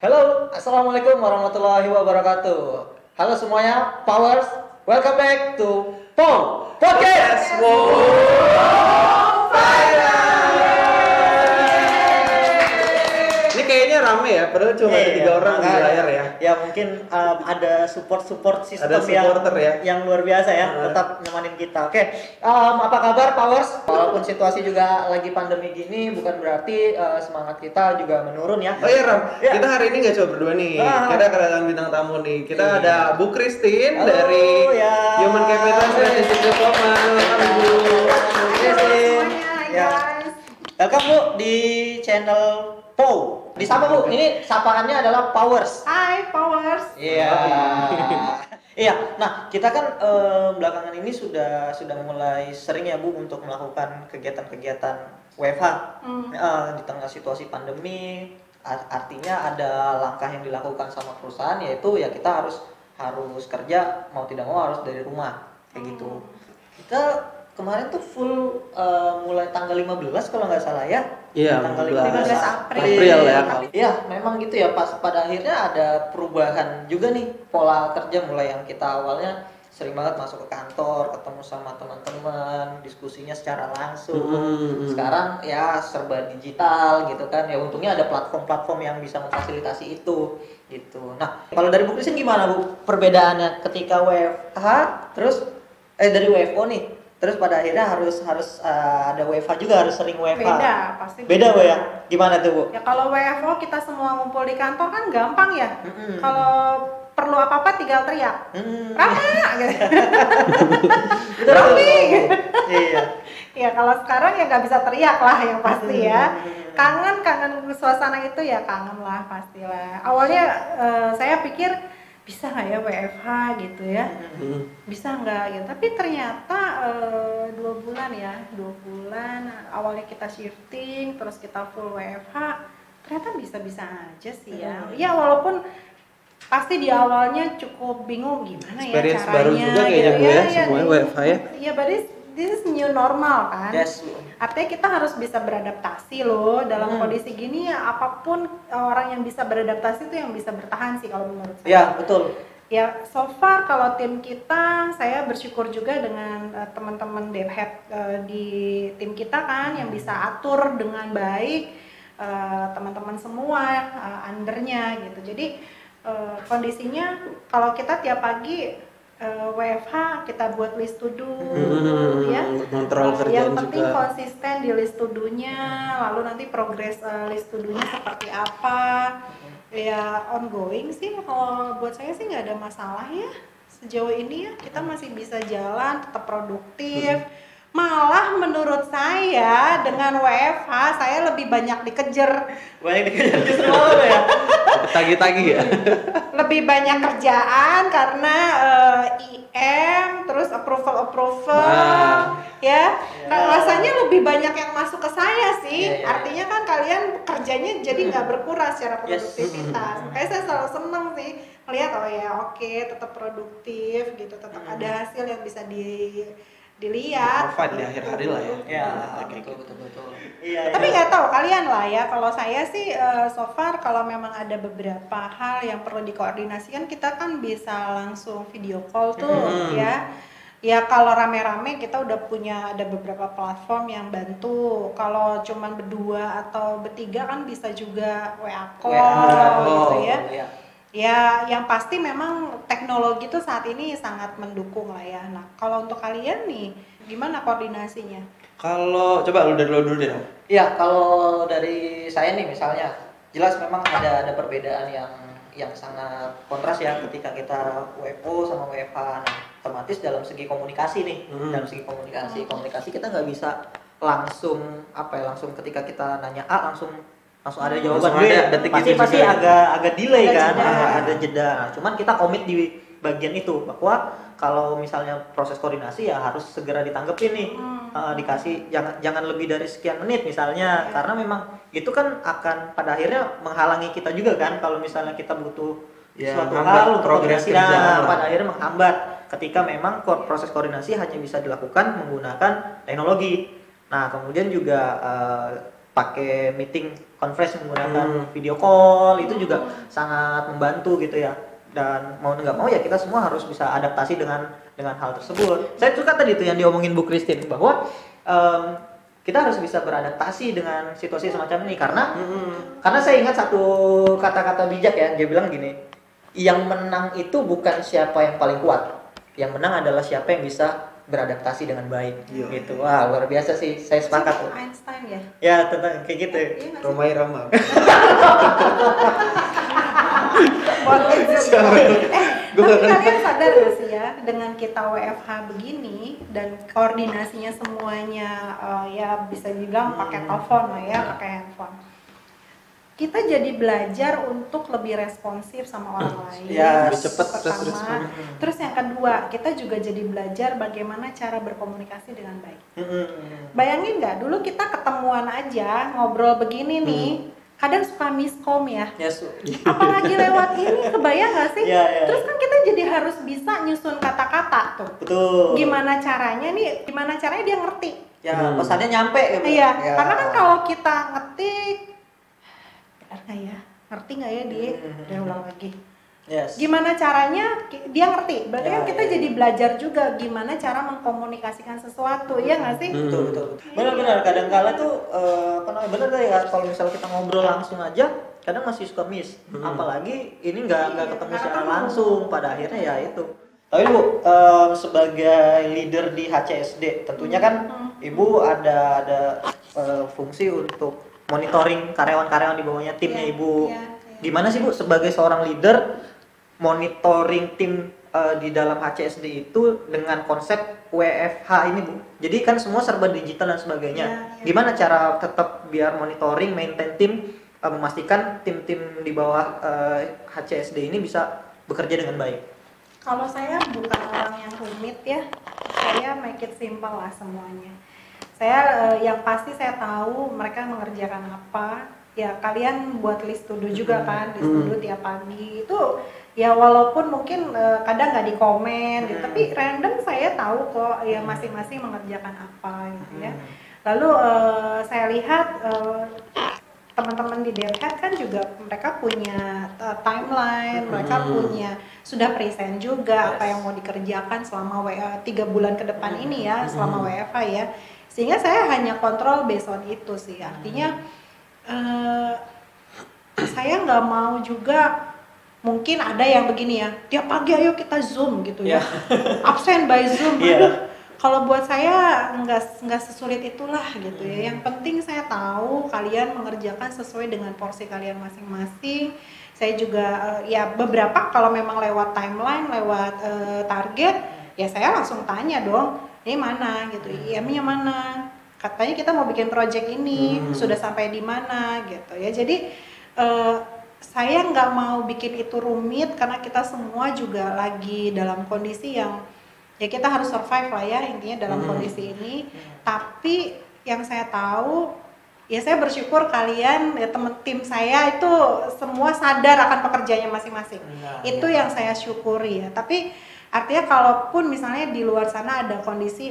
Halo, assalamualaikum warahmatullahi wabarakatuh. Halo semuanya, Powers, welcome back to POW Podcast. Ini kayaknya rame ya, padahal cuma ada 3 orang di layar ya. Ya mungkin ada support system Ada supporter ya. yang luar biasa ya, tetap nyemanin kita. Oke, apa kabar Powers? Walaupun situasi juga lagi pandemi gini, bukan berarti semangat kita juga menurun ya. Oh iya Ram, Ya. kita hari ini nggak cuma berdua nih. Kita kedatangan bintang tamu nih. Kita ada Bu Christine Halo, dari ya. Human Capital Strategic Development. Halo Bu. Ya. Welcome Bu di channel POW. Di siapa Bu? Ini sapaannya adalah Powers. Hai Powers. Iya. Iya. Nah, kita kan belakangan ini sudah mulai sering ya Bu untuk melakukan kegiatan-kegiatan WFH di tengah situasi pandemi. Artinya ada langkah yang dilakukan sama perusahaan, yaitu ya kita harus kerja mau tidak mau harus dari rumah kayak gitu. Kita kemarin tuh full mulai tanggal 15 kalau nggak salah ya. Iya, Tanggal 15 April ya. Iya, memang gitu ya. Pada akhirnya ada perubahan juga nih pola kerja, mulai yang kita awalnya sering banget masuk ke kantor, ketemu sama teman-teman, diskusinya secara langsung. Sekarang ya serba digital gitu kan. Ya untungnya ada platform-platform yang bisa memfasilitasi itu gitu. Nah, kalau dari Bu Christine gimana Bu perbedaannya ketika WFH terus dari WFO nih? Terus pada akhirnya harus ada WFH juga, harus sering WFH. Beda, pasti Beda Bu ya? Gimana tuh Bu? Ya kalau WFO kita semua ngumpul di kantor kan gampang ya. Kalau perlu apa-apa tinggal teriak. Rama gitu. Rapi. Iya. Ya kalau sekarang ya nggak bisa teriak lah yang pasti ya. Kangen suasana itu ya kangen lah pastilah. Awalnya saya pikir bisa nggak ya WFH gitu ya, bisa nggak gitu, tapi ternyata 2 bulan ya, 2 bulan awalnya kita shifting terus kita full WFH, ternyata bisa-bisa aja sih ya. Ya walaupun pasti di awalnya cukup bingung gimana ya Experience caranya baru juga kayaknya gitu Bu ya, semuanya WFH ya. Iya, but this is new normal kan. Yes. Artinya kita harus bisa beradaptasi loh dalam kondisi gini ya, apapun orang yang bisa beradaptasi itu yang bisa bertahan sih kalau menurut saya. Ya, betul. Ya, so far kalau tim kita, saya bersyukur juga dengan teman-teman DevHead di tim kita kan yang bisa atur dengan baik teman-teman semua undernya gitu. Jadi kondisinya kalau kita tiap pagi WFH kita buat list to do ya. Kontrol kerjaan Yang penting juga. konsisten di list to do-nya, lalu nanti progres list to do-nya seperti apa. Ya ongoing sih, kalau buat saya sih nggak ada masalah ya. Sejauh ini ya kita masih bisa jalan, tetap produktif. Malah menurut saya dengan WFH saya lebih banyak dikejar. Banyak dikejar justru malam ya. Tagi-tagi ya. Lebih banyak kerjaan karena IM terus approval ya. Rasanya lebih banyak yang masuk ke saya sih. Ya. Artinya kan kalian kerjanya jadi nggak berkurang secara produktivitas. Makanya saya selalu seneng sih lihat oh ya oke, tetap produktif gitu, tetap ada hasil yang bisa dilihat. Provide di akhir hari lah ya. Ya, betul. Iya. Tapi nggak tahu kalian lah ya. Kalau saya sih so far kalau memang ada beberapa hal yang perlu dikoordinasikan, kita kan bisa langsung video call tuh ya. Ya kalau rame-rame kita udah punya ada beberapa platform yang bantu. Kalau cuman berdua atau bertiga kan bisa juga WA call gitu ya. Iya. Ya, yang pasti memang teknologi itu saat ini sangat mendukung lah ya. Nah, kalau untuk kalian nih, gimana koordinasinya? Kalau coba lu dari lo dulu deh dong. Iya, kalau dari saya nih misalnya, jelas memang ada perbedaan yang sangat kontras ya ketika kita WFO sama WFH. Nah, otomatis dalam segi komunikasi nih, komunikasi kita nggak bisa langsung langsung ketika kita nanya A langsung ada jawaban Langsung B. ada, detik itu Pasti juga ya. agak delay Ada kan, jeda. ada jeda. Nah, cuman kita komit di bagian itu bahwa kalau misalnya proses koordinasi ya harus segera ditanggepin nih. Dikasih jangan lebih dari sekian menit misalnya, karena memang itu kan akan pada akhirnya menghalangi kita juga kan kalau misalnya kita butuh suatu hal untuk progres koordinasi, kerjaan lah. pada akhirnya menghambat ketika memang proses koordinasi hanya bisa dilakukan menggunakan teknologi. Nah, kemudian juga pakai meeting conference menggunakan video call itu juga sangat membantu gitu ya. Dan mau nggak mau ya kita semua harus bisa adaptasi dengan hal tersebut. Saya suka tadi tuh yang diomongin Bu Christine bahwa kita harus bisa beradaptasi dengan situasi semacam ini karena saya ingat satu kata-kata bijak ya, dia bilang gini, yang menang itu bukan siapa yang paling kuat, yang menang adalah siapa yang bisa beradaptasi dengan baik. Gitu. Wah, luar biasa sih, saya sepakat tuh. Einstein ya? Ya, tentang kayak gitu. Romai Rama. Tapi kalian sadar gak sih ya, dengan kita WFH begini dan koordinasinya semuanya ya bisa dibilang pakai telepon lah ya, pakai handphone. Kita jadi belajar untuk lebih responsif sama orang lain. Ya, lebih cepat pertama. Terus yang kedua, kita juga jadi belajar bagaimana cara berkomunikasi dengan baik. Bayangin nggak, dulu kita ketemuan aja ngobrol begini nih, kadang suka miskom ya. Yes. Apalagi lewat ini, kebayang nggak sih? Ya. Terus kan kita jadi harus bisa nyusun kata-kata tuh. Betul. Gimana caranya dia ngerti. Ya, pesannya nyampe gitu. Iya, Ya. karena kan kalau kita ngetik, benar nggak ya? Ngerti nggak ya dia? Udah ulang lagi. Yes. Gimana caranya dia ngerti? Berarti Ya, kan kita ya. jadi belajar juga gimana cara mengkomunikasikan sesuatu, ya nggak sih? Betul. Benar-benar kadang-kala tuh benar tuh ya, kalau misalnya kita ngobrol langsung aja kadang masih suka miss. Apalagi ini nggak ketemu secara langsung, pada akhirnya ya itu. Tapi Bu, sebagai leader di HCSD tentunya kan Ibu ada fungsi untuk monitoring karyawan-karyawan di bawahnya, timnya Ibu. Iya. Gimana sih Bu sebagai seorang leader monitoring tim di dalam HCSD itu dengan konsep WFH ini Bu? Jadi kan semua serba digital dan sebagainya. Iya. Gimana cara tetap biar monitoring, maintain tim, memastikan tim-tim di bawah HCSD ini bisa bekerja dengan baik? Kalau saya bukan orang yang rumit ya, saya make it simple lah semuanya. Saya yang pasti saya tahu mereka mengerjakan apa. Ya kalian buat list to do juga kan, list to do tiap pagi itu ya walaupun mungkin kadang nggak di komen gitu, tapi random saya tahu kok ya masing-masing mengerjakan apa gitu ya. Lalu saya lihat teman-teman di Delcat kan juga mereka punya timeline, mereka punya sudah present juga apa yang mau dikerjakan selama 3 bulan ke depan ini ya, selama WFH ya. Sehingga saya hanya kontrol based on itu sih, artinya saya nggak mau juga, mungkin ada yang begini ya, tiap pagi ayo kita zoom gitu ya, absen by zoom. Kalau buat saya nggak sesulit itulah gitu ya. Yang penting saya tahu kalian mengerjakan sesuai dengan porsi kalian masing-masing. Saya juga ya beberapa kalau memang lewat timeline, lewat target, ya saya langsung tanya dong, ini mana gitu, IM-nya mana? Katanya kita mau bikin project ini, sudah sampai di mana gitu ya. Jadi saya nggak mau bikin itu rumit karena kita semua juga lagi dalam kondisi yang ya kita harus survive lah ya intinya dalam kondisi ini. Tapi yang saya tahu ya saya bersyukur kalian ya teman tim saya itu semua sadar akan pekerjaannya masing-masing. Itu yang saya syukuri ya. Tapi artinya kalaupun misalnya di luar sana ada kondisi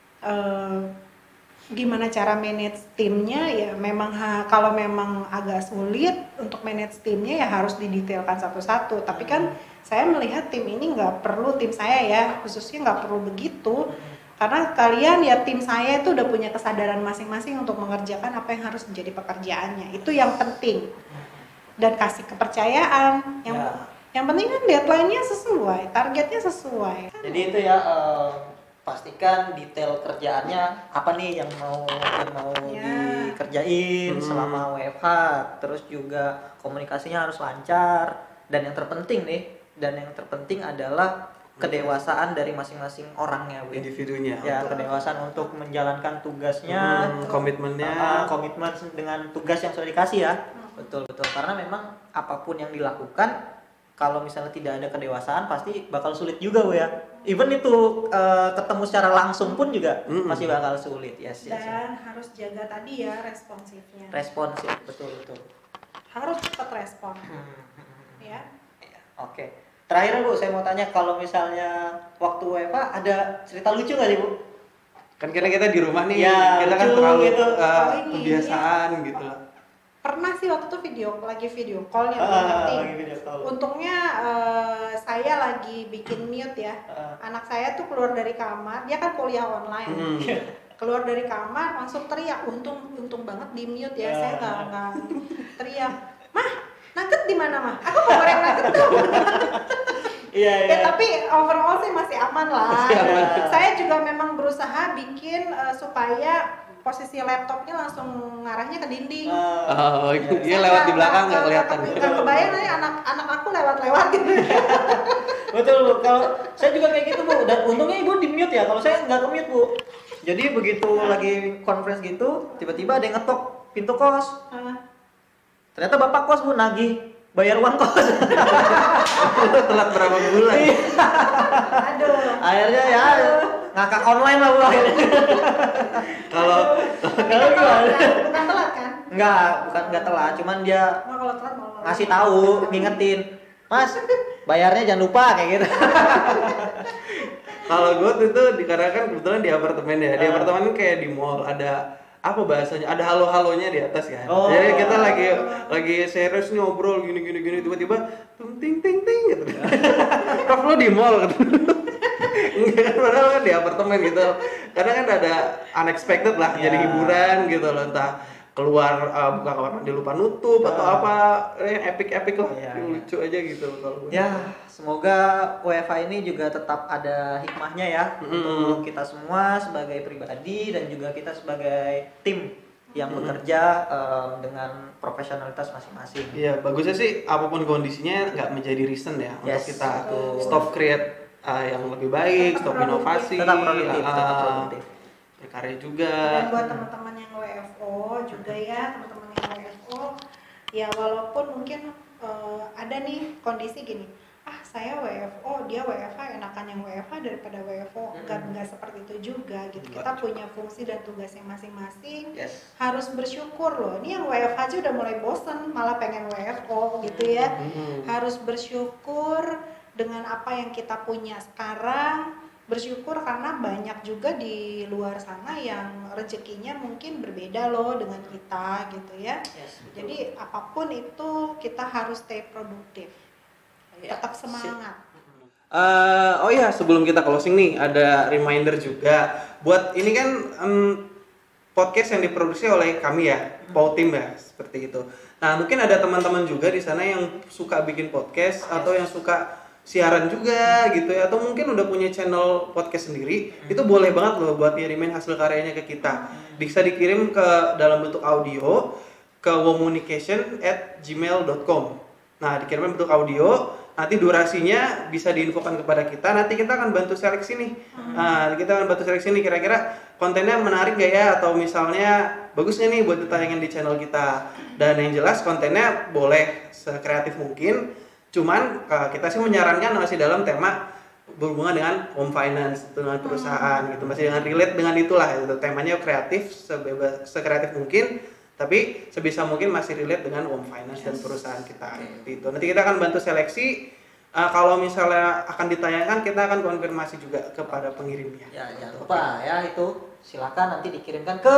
gimana cara manage timnya ya memang kalau memang agak sulit untuk manage timnya ya harus didetailkan satu-satu. Tapi kan saya melihat tim ini nggak perlu, tim saya ya khususnya nggak perlu begitu, karena kalian ya tim saya itu udah punya kesadaran masing-masing untuk mengerjakan apa yang harus menjadi pekerjaannya. Itu yang penting, dan kasih kepercayaan. Yang penting kan deadline-nya sesuai, targetnya sesuai. Jadi itu ya, pastikan detail kerjaannya apa nih yang mau dikerjain selama WFH, terus juga komunikasinya harus lancar, dan yang terpenting adalah kedewasaan dari masing-masing orangnya, Bu. Individunya. Ya, kedewasaan untuk menjalankan tugasnya, komitmen dengan tugas yang sudah dikasih ya. Betul. Karena memang apapun yang dilakukan kalau misalnya tidak ada kedewasaan pasti bakal sulit juga, Bu ya. Even itu ketemu secara langsung pun juga masih bakal sulit. Yes. Dan harus jaga tadi ya responsifnya. Responsif, betul. Harus cepat respon. Ya. Oke. Terakhir Bu, saya mau tanya, kalau misalnya waktu WFH ada cerita lucu nggak sih Bu? Kan karena kita di rumah nih, Ya, kita kan lucu terlalu gitu. kebiasaan gitu. Pernah sih waktu itu lagi video call ya, Lagi video call. untungnya saya lagi bikin mute ya. Anak saya tuh keluar dari kamar, dia kan kuliah online. Keluar dari kamar langsung teriak, untung banget di mute ya. Saya nggak teriak, "Mah, nugget di mana, Mah? Aku mau goreng nugget dong." Iya. Ya, tapi overall sih masih aman lah. Saya juga memang berusaha bikin supaya posisi laptopnya langsung ngarahnya ke dinding. Oh, dia lewat di belakang nggak kelihatan. Nggak kebayang nih anak aku lewat gitu. Betul Bu, kalau saya juga kayak gitu Bu, dan untungnya Ibu di mute ya, kalau saya nggak ke mute Bu. Jadi begitu lagi conference gitu, tiba-tiba ada yang ngetok pintu kos. Ternyata bapak kos Bu nagih bayar uang kos. Telat berapa bulan? Aduh. Akhirnya ya ngakak online lah Bu. Kalau Bukan telat kan? Bukan telat, cuman dia Nah, kalau telat malah. ngasih tahu, ngingetin, "Mas, bayarnya jangan lupa," kayak gitu. kalau gue tuh dikarenakan kebetulan di apartemen ya, di apartemen kan kayak di mall ada apa bahasanya, ada halo-halonya di atas kan. Jadi kita lagi serius nih ngobrol gini tiba-tiba ting ting ting gitu. Prof lo di mall gitu. Enggak, padahal kan di apartemen gitu. Kadang kan ada unexpected lah, jadi hiburan gitu loh, entah keluar buka kamar mandi lupa nutup atau apa yang epic lah, lucu aja gitu kalau gue. Ya, semoga WFH ini juga tetap ada hikmahnya ya untuk kita semua sebagai pribadi dan juga kita sebagai tim yang bekerja dengan profesionalitas masing-masing. Iya, bagusnya sih apapun kondisinya nggak menjadi reason ya untuk kita stop create yang lebih baik, stop inovasi, tetap produktif. berkarya juga. Dan buat teman-teman yang WFO juga ya, teman-teman yang WFO, ya walaupun mungkin ada nih kondisi gini, saya WFO, dia WFH, enakan yang WFH daripada WFO. Enggak seperti itu juga gitu. Kita punya fungsi dan tugasnya masing-masing. Harus bersyukur loh. Ini yang WFH aja udah mulai bosen, malah pengen WFO gitu ya. Harus bersyukur dengan apa yang kita punya sekarang. Bersyukur karena banyak juga di luar sana yang rezekinya mungkin berbeda loh dengan kita gitu ya. Jadi apapun itu kita harus stay produktif. Tetap semangat. Oh iya, sebelum kita closing nih ada reminder juga buat ini kan podcast yang diproduksi oleh kami ya, Pau Team ya, seperti itu. Nah, mungkin ada teman-teman juga di sana yang suka bikin podcast atau yang suka siaran juga gitu ya, atau mungkin udah punya channel podcast sendiri, itu boleh banget loh buat ngirimin hasil karyanya ke kita. Bisa dikirim ke dalam bentuk audio ke womunication@gmail.com. Nah, dikirimin bentuk audio, nanti durasinya bisa diinfokan kepada kita, nanti kita akan bantu seleksi nih. Nah, kita akan bantu seleksi nih kira-kira kontennya menarik gak ya, atau misalnya bagus gak nih buat ditayangin di channel kita. Dan yang jelas kontennya boleh sekreatif mungkin. Cuman kita sih menyarankan masih dalam tema berhubungan dengan home finance, dengan perusahaan gitu, masih dengan relate dengan itulah gitu. Temanya kreatif, sekreatif mungkin, tapi sebisa mungkin masih relate dengan home finance dan perusahaan kita gitu. Nanti kita akan bantu seleksi, kalau misalnya akan ditayangkan kita akan konfirmasi juga kepada pengirimnya. Ya, jangan lupa ya itu, silakan nanti dikirimkan ke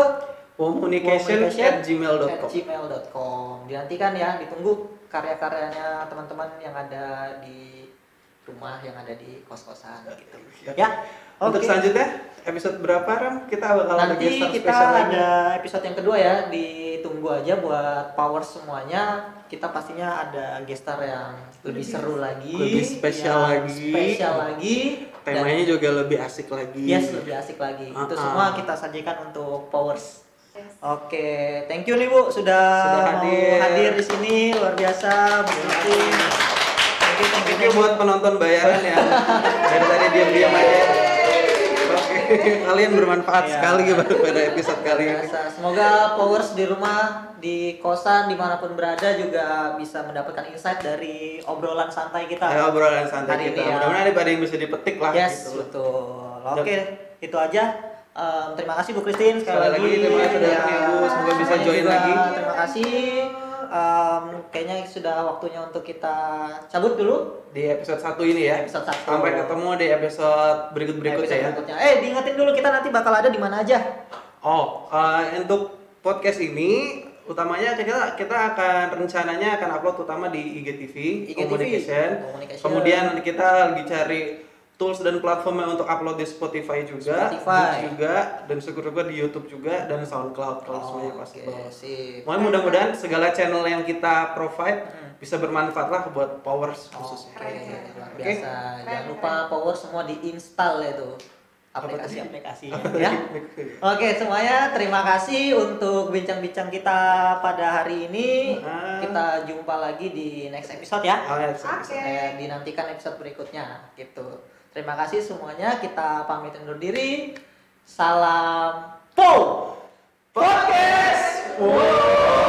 womunication@gmail.com. Dinantikan ya, ditunggu karya-karyanya teman-teman yang ada di rumah, yang ada di kos-kosan gitu. Ya, untuk selanjutnya episode berapa Ram? Kita bakal nanti kita ada episode yang kedua ya, ditunggu aja buat power semuanya. Kita pastinya ada gestar yang lebih seru lagi, lebih spesial lagi. Temanya juga lebih asik lagi. Yes, lebih asik lagi. Itu semua kita sajikan untuk powers. Oke, thank you nih Bu sudah hadir di sini, luar biasa Bu. Thank you buat penonton bayaran ya. Dari tadi diam-diam aja. Oke, kalian bermanfaat sekali pada episode kali ini. Semoga powers di rumah, di kosan, dimanapun berada juga bisa mendapatkan insight dari obrolan santai kita. Ya, obrolan santai kita. Mudah-mudahan ada yang bisa dipetik lah. Yes, gitu. Betul. Oke, itu aja. Terima kasih Bu Christine sekali lagi. Terima kasih sudah hadir Bu. Semoga bisa join lagi. Terima kasih. kayaknya sudah waktunya untuk kita cabut dulu Di episode 1 ini ya. episode 1. Sampai ketemu di episode berikutnya ya. berikutnya. Diingetin dulu kita nanti bakal ada di mana aja. Untuk podcast ini utamanya kita akan rencananya akan upload utama di IGTV, Communication. Kemudian nanti kita lagi cari tools dan platformnya untuk upload di Spotify juga, dan syukur-syukur di YouTube juga dan SoundCloud kalau semuanya possible. Mudah-mudahan segala channel yang kita provide bisa bermanfaat lah buat Powers khususnya. Luar biasa. Jangan lupa Power semua diinstal itu aplikasi ya. Oke, semuanya terima kasih untuk bincang-bincang kita pada hari ini. Kita jumpa lagi di next episode ya. Dinantikan episode berikutnya gitu. Terima kasih semuanya. Kita pamit undur diri. Salam Podcast.